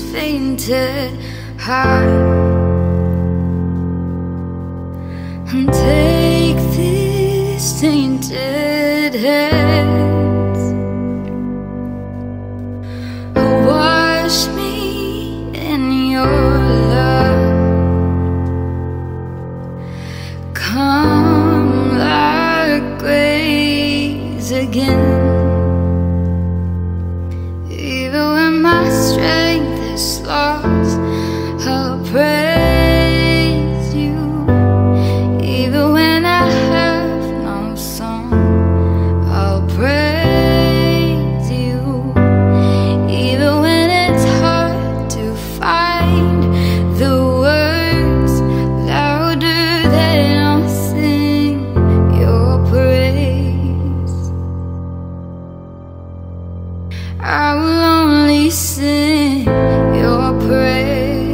fainted heart. And take these tainted hands, wash me in your love. Come like grace again. Even when my strength is lost, I'll praise you. Even when I have no song, I'll praise you. Even when it's hard to find the words louder than I'll sing your praise. I will only sing your praise.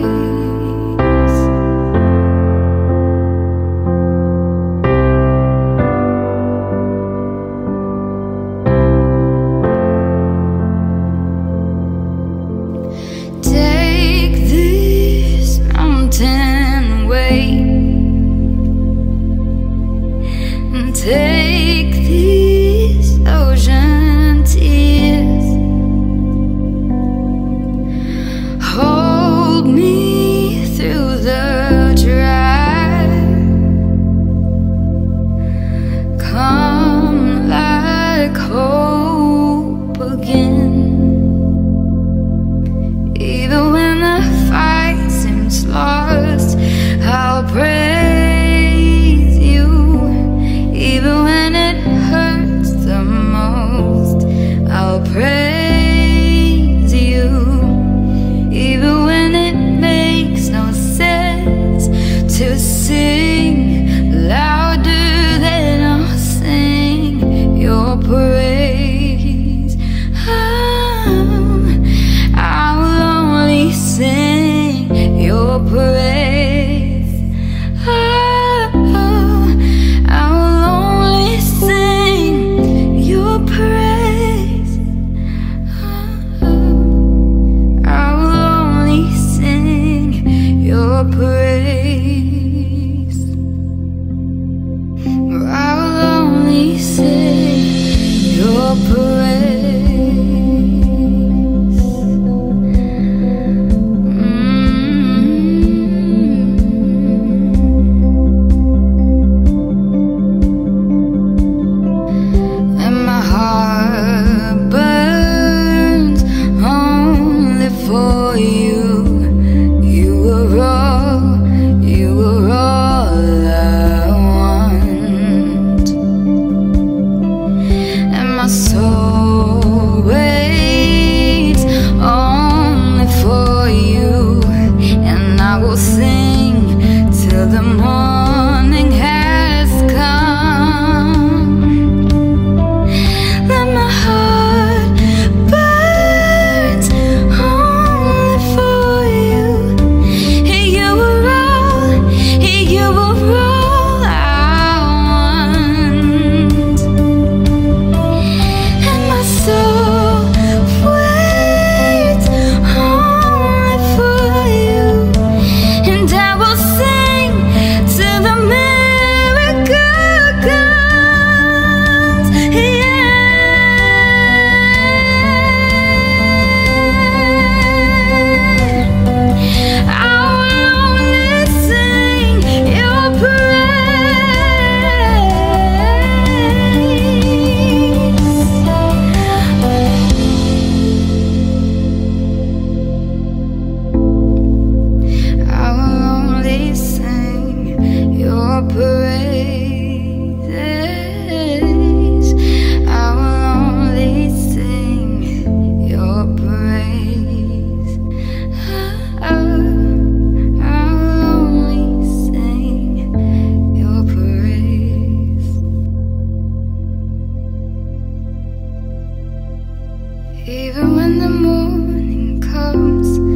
Take this mountain weight and take these ocean tears. Hold me through the dry. Come like hope again. Even when the fight seems lost, I'll praise you. Even when it hurts the most, I'll praise you. Even when it makes no sense to sing louder than I'll sing your praise. I will only sing your praise. I will only sing your praise. I will only sing your praise. I will only sing your praise. And my heart burns only for you. You were all I want. And my soul waits only for you. And I will sing till the morning has come. Let my heart burns only for you. You were all I want. And my soul waits only for you. And I will sing till the miracle comes. I will only sing your praise. I will only sing your praises. I will only sing your praise. I will only sing your praise. Even when the morning comes,